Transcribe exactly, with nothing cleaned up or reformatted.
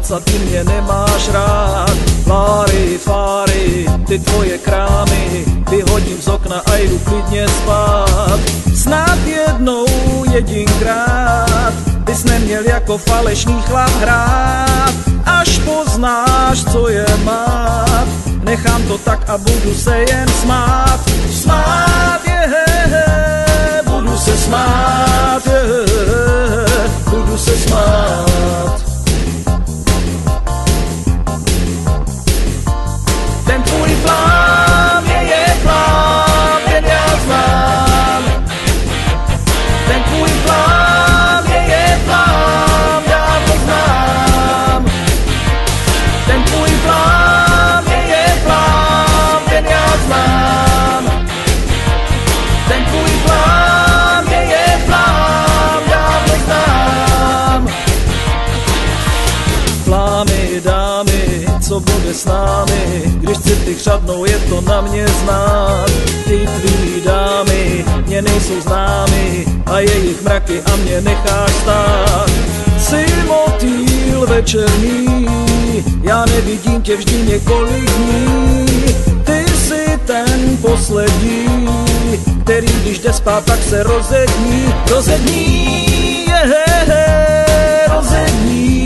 a ty mě nemáš rád. Fáry, fáry, ty tvoje krámy, vyhodím z okna a jdu klidně spát. Snad jednou jedinkrát bys neměl jako falešný chlap hrát. Až poznáš, co je mát, nechám to tak a budu se jen smát. Smát, je, budu se smát, je, budu se smát. Ten tvůj plán je, je plán, jen já znám. Ten tvůj plán je, je plán, já to znám. Ten tvůj plán je, je plán, jen já znám. Ten tvůj plán je, je plán, já to znám. Plány, dámy, co bude s námi, když city chřadnou, je to na mě znát. Ty tvý dámy mě nejsou známy a jejich mraky a mě necháš stát. Jsi motýl večerní, já nevidím tě vždy několik dní. Ty jsi ten poslední, který když jde spát, tak se rozední. Rozední, je, rozední.